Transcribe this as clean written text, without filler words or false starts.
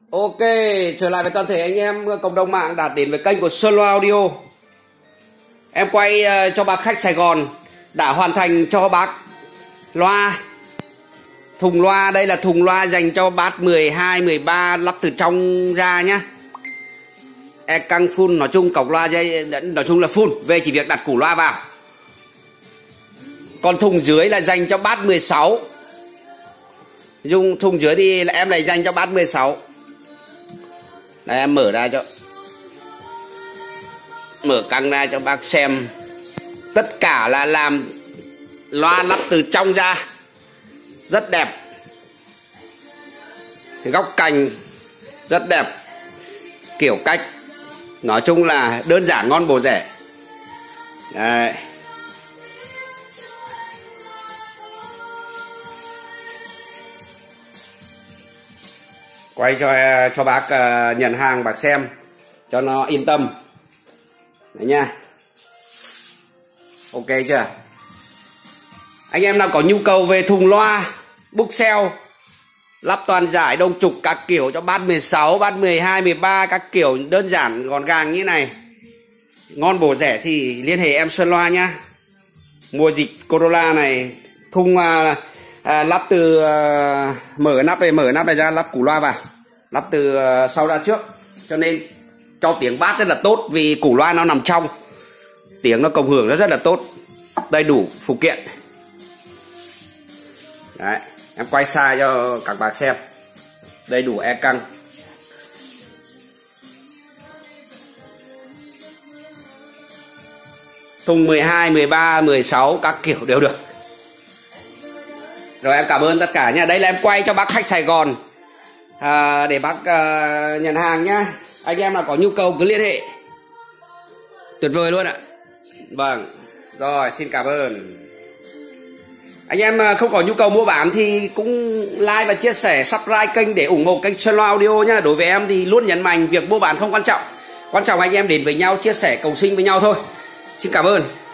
Ok, trở lại với toàn thể anh em cộng đồng mạng đã đến với kênh của Sơn Loa Audio. Em quay cho bác khách Sài Gòn đã hoàn thành cho bác loa. Thùng loa, đây là thùng loa dành cho bát 12, 13 lắp từ trong ra nhá. Căng full, nói chung cọc loa dây, nói chung là full, về chỉ việc đặt củ loa vào. Còn thùng dưới là dành cho bát 16. Dùng thùng dưới thì là em này dành cho bát 16. Đây em mở ra cho, mở căng ra cho bác xem. Tất cả là làm loa lắp từ trong ra, rất đẹp. Góc cành rất đẹp, kiểu cách nói chung là đơn giản ngon bổ rẻ. Đây. Quay cho bác nhận hàng bác xem cho nó yên tâm. Đấy nha. Ok chưa? Anh em nào có nhu cầu về thùng loa, bookshelf, lắp toàn giải đông trục các kiểu cho bát 16, bát 12, 13 các kiểu đơn giản gọn gàng như này, ngon bổ rẻ thì liên hệ em Sơn Loa nhá. Mùa dịch Corona này thùng lắp từ mở nắp này ra, lắp củ loa vào, lắp từ sau ra trước, cho nên cho tiếng bát rất là tốt vì củ loa nó nằm trong, tiếng nó cộng hưởng nó rất là tốt, đầy đủ phụ kiện. Đấy, em quay xa cho các bác xem, đầy đủ căng. Thùng 12, 13, 16 các kiểu đều được. Rồi em cảm ơn tất cả nha. Đây là em quay cho bác khách Sài Gòn để bác nhận hàng nhá. Anh em nào có nhu cầu cứ liên hệ. Tuyệt vời luôn ạ. Vâng. Rồi xin cảm ơn. Anh em không có nhu cầu mua bán thì cũng like và chia sẻ, subscribe kênh để ủng hộ kênh Sơn Loa Audio nhá. Đối với em thì luôn nhấn mạnh việc mua bán không quan trọng. Quan trọng anh em đến với nhau, chia sẻ, cầu sinh với nhau thôi. Xin cảm ơn.